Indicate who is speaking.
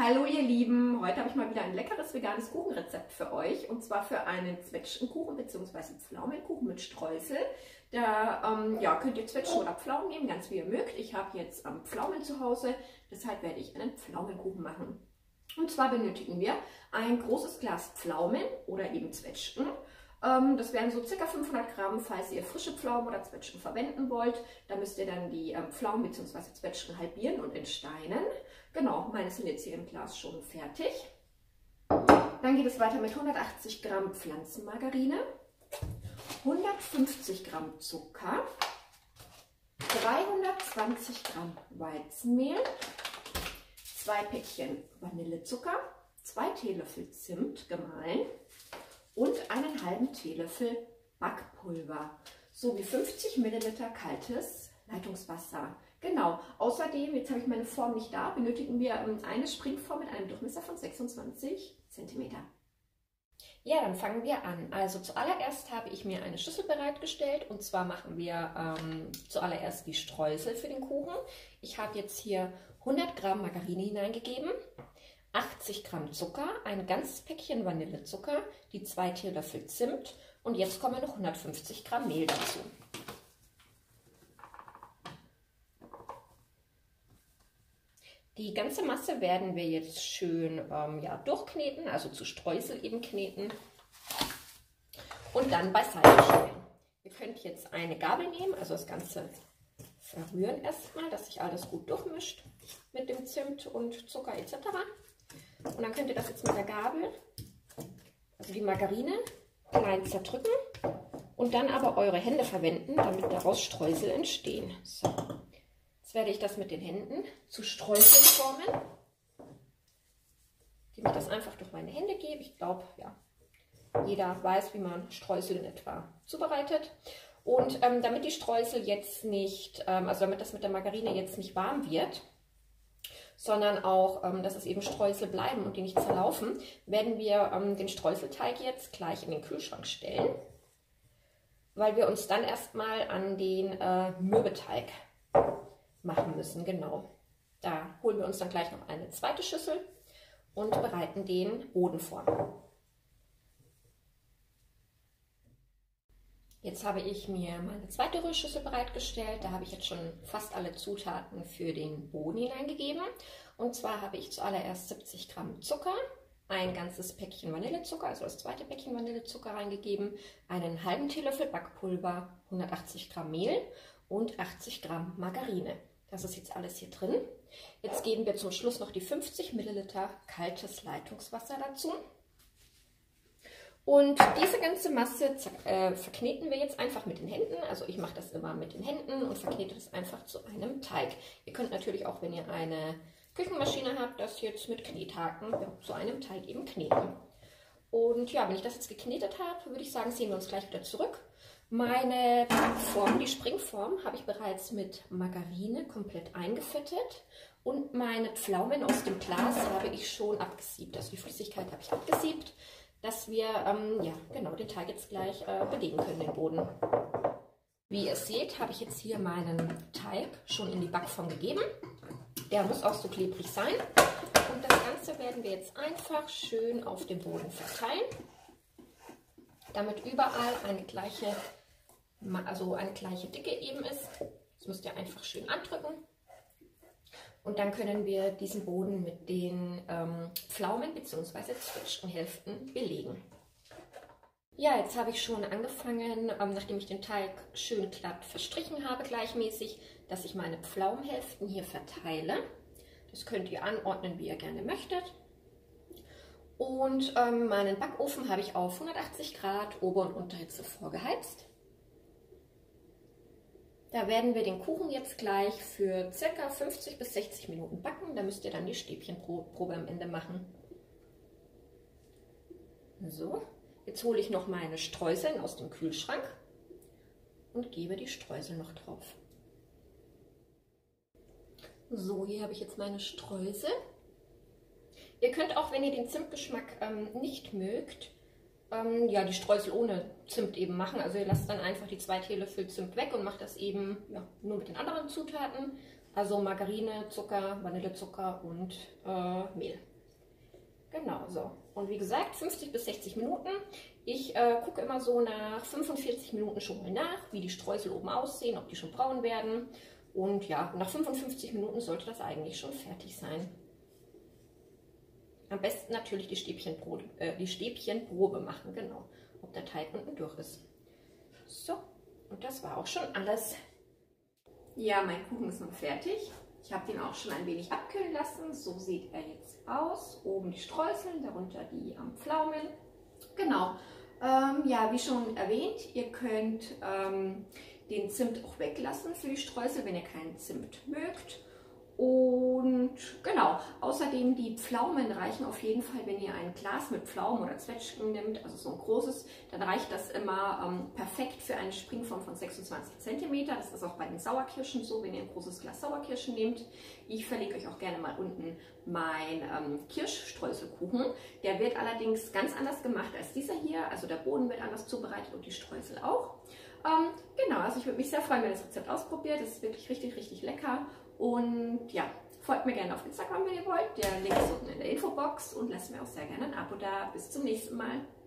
Speaker 1: Hallo ihr Lieben, heute habe ich mal wieder ein leckeres veganes Kuchenrezept für euch und zwar für einen Zwetschgenkuchen bzw. Pflaumenkuchen mit Streusel. Da könnt ihr Zwetschgen oder Pflaumen nehmen, ganz wie ihr mögt. Ich habe jetzt Pflaumen zu Hause, deshalb werde ich einen Pflaumenkuchen machen. Und zwar benötigen wir ein großes Glas Pflaumen oder eben Zwetschgen. Das wären so ca. 500 Gramm, falls ihr frische Pflaumen oder Zwetschgen verwenden wollt. Da müsst ihr dann die Pflaumen bzw. Zwetschgen halbieren und entsteinen. Genau, meine sind jetzt hier im Glas schon fertig. Dann geht es weiter mit 180 Gramm Pflanzenmargarine, 150 Gramm Zucker, 320 Gramm Weizenmehl, 2 Päckchen Vanillezucker, 2 Teelöffel Zimt gemahlen und einen halben Teelöffel Backpulver sowie 50 Milliliter kaltes Leitungswasser. Genau, außerdem, jetzt habe ich meine Form nicht da, benötigen wir eine Springform mit einem Durchmesser von 26 cm. Ja, dann fangen wir an. Also zuallererst habe ich mir eine Schüssel bereitgestellt und zwar machen wir zuallererst die Streusel für den Kuchen. Ich habe jetzt hier 100 Gramm Margarine hineingegeben, 80 Gramm Zucker, ein ganzes Päckchen Vanillezucker, die 2 Teelöffel Zimt und jetzt kommen noch 150 Gramm Mehl dazu. Die ganze Masse werden wir jetzt schön durchkneten, also zu Streusel eben kneten und dann beiseite stellen. Ihr könnt jetzt eine Gabel nehmen, also das Ganze verrühren erstmal, dass sich alles gut durchmischt mit dem Zimt und Zucker etc. Und dann könnt ihr das jetzt mit der Gabel, also die Margarine, klein zerdrücken und dann aber eure Hände verwenden, damit daraus Streusel entstehen. So. Jetzt werde ich das mit den Händen zu Streuseln formen, indem ich das einfach durch meine Hände gebe. Ich glaube, ja, jeder weiß, wie man Streusel in etwa zubereitet. Und damit die Streusel jetzt nicht, also damit das mit der Margarine jetzt nicht warm wird, sondern auch, dass es eben Streusel bleiben und die nicht zerlaufen, werden wir den Streuselteig jetzt gleich in den Kühlschrank stellen, weil wir uns dann erstmal an den Mürbeteig machen müssen. Genau. Da holen wir uns dann gleich noch eine zweite Schüssel und bereiten den Boden vor. Jetzt habe ich mir meine zweite Rührschüssel bereitgestellt. Da habe ich jetzt schon fast alle Zutaten für den Boden hineingegeben. Und zwar habe ich zuallererst 70 Gramm Zucker, ein ganzes Päckchen Vanillezucker, also das zweite Päckchen Vanillezucker reingegeben, einen halben Teelöffel Backpulver, 180 Gramm Mehl und 80 Gramm Margarine. Das ist jetzt alles hier drin. Jetzt geben wir zum Schluss noch die 50 Milliliter kaltes Leitungswasser dazu. Und diese ganze Masse verkneten wir jetzt einfach mit den Händen. Also ich mache das immer mit den Händen und verknete das einfach zu einem Teig. Ihr könnt natürlich auch, wenn ihr eine Küchenmaschine habt, das jetzt mit Knethaken zu einem Teig eben kneten. Und ja, wenn ich das jetzt geknetet habe, würde ich sagen, sehen wir uns gleich wieder zurück. Meine Backform, die Springform, habe ich bereits mit Margarine komplett eingefettet und meine Pflaumen aus dem Glas habe ich schon abgesiebt. Also die Flüssigkeit habe ich abgesiebt, dass wir den Teig jetzt gleich belegen können, den Boden. Wie ihr seht, habe ich jetzt hier meinen Teig schon in die Backform gegeben. Der muss auch so klebrig sein. Und das Ganze werden wir jetzt einfach schön auf dem Boden verteilen, damit überall eine gleiche Dicke eben ist. Das müsst ihr einfach schön andrücken. Und dann können wir diesen Boden mit den Pflaumen bzw. Zwetschgenhälften belegen. Ja, jetzt habe ich schon angefangen, nachdem ich den Teig schön glatt verstrichen habe, gleichmäßig, dass ich meine Pflaumenhälften hier verteile. Das könnt ihr anordnen, wie ihr gerne möchtet. Und meinen Backofen habe ich auf 180 Grad Ober- und Unterhitze vorgeheizt. Da werden wir den Kuchen jetzt gleich für ca. 50 bis 60 Minuten backen. Da müsst ihr dann die Stäbchenprobe am Ende machen. So, jetzt hole ich noch meine Streuseln aus dem Kühlschrank und gebe die Streusel noch drauf. So, hier habe ich jetzt meine Streusel. Ihr könnt auch, wenn ihr den Zimtgeschmack nicht mögt, die Streusel ohne Zimt eben machen. Also ihr lasst dann einfach die 2 Teelöffel Zimt weg und macht das eben nur mit den anderen Zutaten. Also Margarine, Zucker, Vanillezucker und Mehl. Genau, so. Und wie gesagt, 50 bis 60 Minuten. Ich gucke immer so nach 45 Minuten schon mal nach, wie die Streusel oben aussehen, ob die schon braun werden. Und ja, nach 55 Minuten sollte das eigentlich schon fertig sein. Am besten natürlich die Stäbchenprobe machen, genau, ob der Teig unten durch ist. So, und das war auch schon alles. Ja, mein Kuchen ist nun fertig. Ich habe den auch schon ein wenig abkühlen lassen. So sieht er jetzt aus. Oben die Streuseln, darunter die Pflaumen. Genau. Ja, wie schon erwähnt, ihr könnt den Zimt auch weglassen für die Streusel, wenn ihr keinen Zimt mögt. Und genau, außerdem die Pflaumen reichen auf jeden Fall, wenn ihr ein Glas mit Pflaumen oder Zwetschgen nimmt, also so ein großes, dann reicht das immer perfekt für eine Springform von 26 cm. Das ist auch bei den Sauerkirschen so, wenn ihr ein großes Glas Sauerkirschen nehmt. Ich verlinke euch auch gerne mal unten mein Kirschstreuselkuchen. Der wird allerdings ganz anders gemacht als dieser hier, also der Boden wird anders zubereitet und die Streusel auch. Genau, also ich würde mich sehr freuen, wenn ihr das Rezept ausprobiert. Das ist wirklich richtig, richtig lecker. Und ja, folgt mir gerne auf Instagram, wenn ihr wollt. Der Link ist unten in der Infobox und lasst mir auch sehr gerne ein Abo da. Bis zum nächsten Mal.